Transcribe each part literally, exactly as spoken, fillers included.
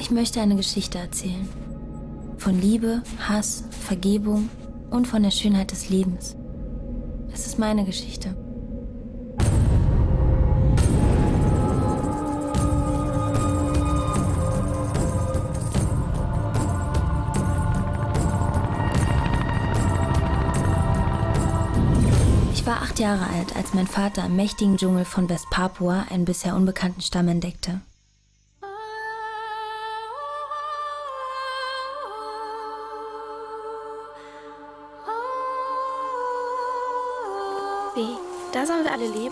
Ich möchte eine Geschichte erzählen. Von Liebe, Hass, Vergebung und von der Schönheit des Lebens. Es ist meine Geschichte. Ich war acht Jahre alt, als mein Vater im mächtigen Dschungel von Westpapua einen bisher unbekannten Stamm entdeckte. Wie? Da sollen wir alle leben?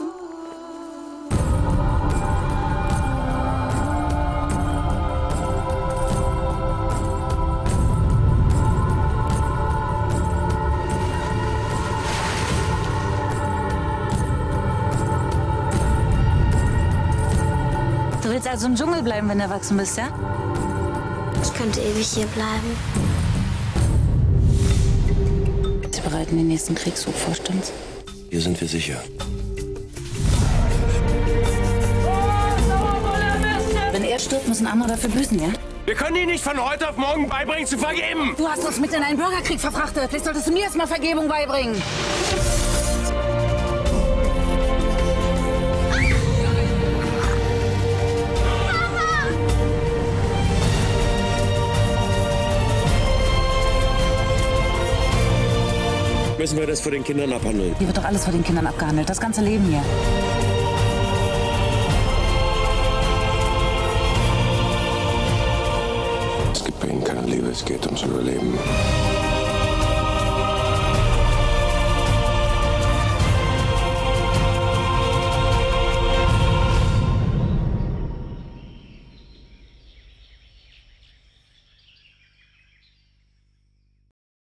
Du willst also im Dschungel bleiben, wenn du erwachsen bist, ja? Ich könnte ewig hier bleiben. Sie bereiten den nächsten Kriegszug vor, stimmt's? Hier sind wir sicher. Wenn er stirbt, müssen andere dafür büßen, ja? Wir können Ihnen nicht von heute auf morgen beibringen, zu vergeben! Du hast uns mit in einen Bürgerkrieg verfrachtet. Vielleicht solltest du mir erst mal Vergebung beibringen. Müssen wir das vor den Kindern abhandeln? Hier wird doch alles vor den Kindern abgehandelt. Das ganze Leben hier. Es gibt bei Ihnen keine Liebe, es geht ums Überleben.